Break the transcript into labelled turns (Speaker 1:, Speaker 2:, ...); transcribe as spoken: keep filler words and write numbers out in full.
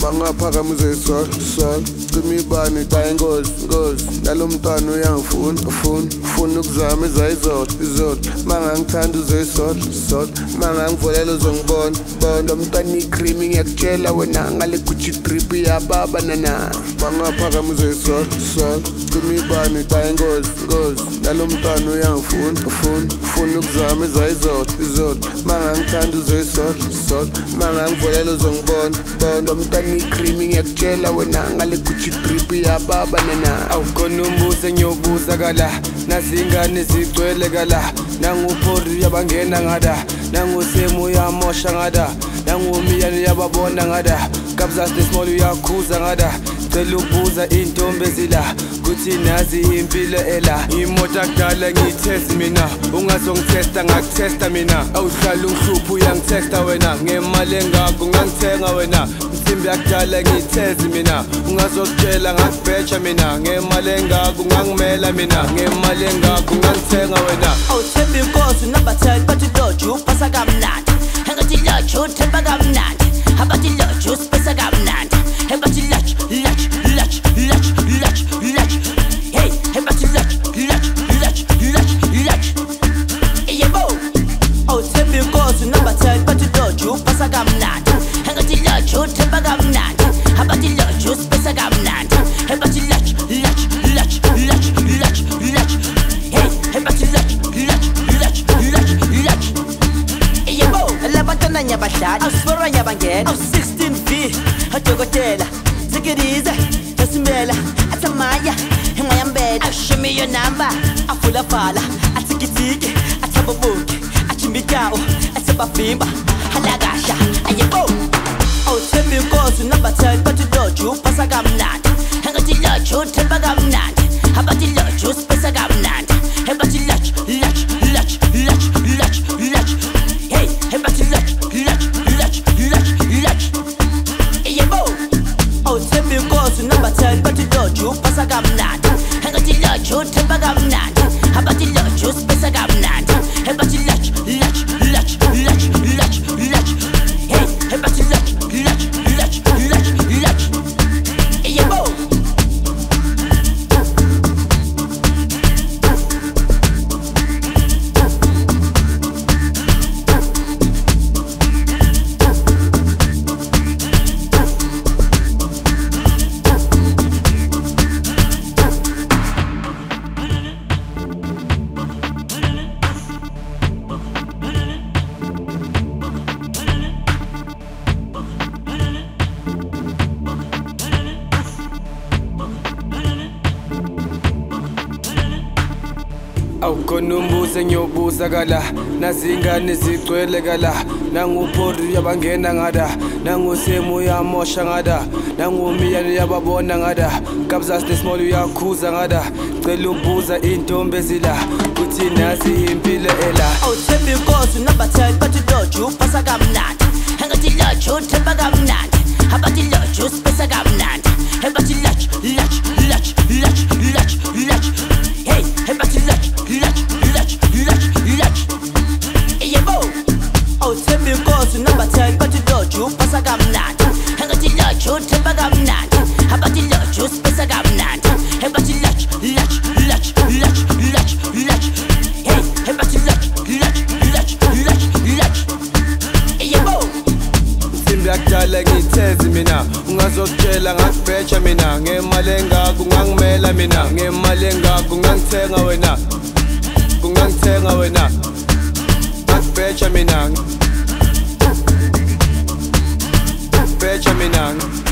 Speaker 1: Mangaphakamise sol sol cima ibani ta ngozi ngozi nalo mntwana uyangifuna ufuna ufuna ukuzama izayizolo izolo mangangithanda uzeyisolo solo mangangivolela uzongibona bona lo mntwana icream ngiyakutshela wena ngale Gucci drip yababa nana mangaphakamise sol sol cima ibani ta ngozi ngozi nalo mntwana uyangifuna ufuna ufuna ukuzama izayizolo izolo mangangithanda uzeyisolo solo mangangivolela uzongibona bona lo mntwana icream ngiyakutshela wena ngale Gucci drip yababa nana
Speaker 2: awukhona umbuzo engiyobuza kala nazingane zigcwele kala nanguphori yabangena ngada nangusemu uyamosha ngada nangumiyano yababona ngada kabza small uyakhuza ngada cela ukubuza intombi ezila kuthi nazi impilo ela imoto akudala ngiyithesti mina ungazongithesta ngakutesta mina awuhlala ungihlupha uyangithesta wena ngemali engakho ngangithenga wena Simbi akudala ngiyithezi mina ungazokutshela ngakubheja mina ngemali engakho ngangimela mina ngemali engakho ngangithenga wena
Speaker 3: awuthemba inkosi number ten bathi Lorch upasa kamnandi engathi Lorch uthemba kamnandi abathi Lorch usipesa kamnandi engathi Lorch Lorch Lorch Lorch Lorch Lorch hey engathi Lorch Lorch Lorch Lorch Lorch yebo awuthemba inkosi number ten bathi Lorch upasa kamnandi engathi Lorch uthemba kamnandi abathi Lorch usipesa kamnandi engathi Lorch Lorch Lorch Lorch Lorch Lorch hey engathi Lorch Lorch Lorch Lorch Lorch yebo labantwana nyabadlali awusifora nyabangena awu sixteen V adokotela zikirize esimela athamaya engayambela ashimi yo number afula fala atsikitiki athabobuki achimbikawo asebavimba halakasha ayebo awuthemba inkosi number ten bathi Lorch upasa kamnandi engathi Lorch uthemba kamnandi abathi Lorch usipesa kamnandi engathi Lorch Lorch Lorch Lorch Lorch Lorch hey engathi Lorch Lorch Lorch Lorch Lorch yebo awuthemba inkosi number ten bathi Lorch upasa kamnandi engathi Lorch uthemba kamnandi abathi Lorch usipesa kamnandi engathi Lorch Lorch Lorch Lorch Lorch Lorch hey engathi Lorch Lorch Lorch Lorch Lorch yebo
Speaker 2: awukhona umbuzo engiyobuza kala nazingane zigcwele kala nanguphori yabangena ngada nangusemu uyamosha ngada nangumiyano yababona ngada kabza small uyakhuza ngada cela ukubuza intombi ezila kuthi nazi impilo ela
Speaker 3: awuthemba inkosi number ten bathi Lorch upasa kamnandi engathi Lorch uthemba kamnandi abathi Lorch usipesa kamnandi engathi Lorch Lorch Lorch Lorch Lorch Lorch hey engathi Lorch Lorch Lorch Lorch Lorch yebo awuthemba inkosi number ten bathi Lorch upasa kamnandi engathi Lorch uthemba kamnandi abathi Lorch usipesa kamnandi engathi Lorch Lorch Lorch Lorch Lorch Lorch hey engathi Lorch Lorch Lorch Lorch Lorch yebo
Speaker 2: Simbi akudala ngiyithezi mina ungazokutshela ngakubheja mina ngemali engakho ngangimela mina ngemali engakho ngangithenga wena kungangithenga wena ngakubheja mina ngakubheja mina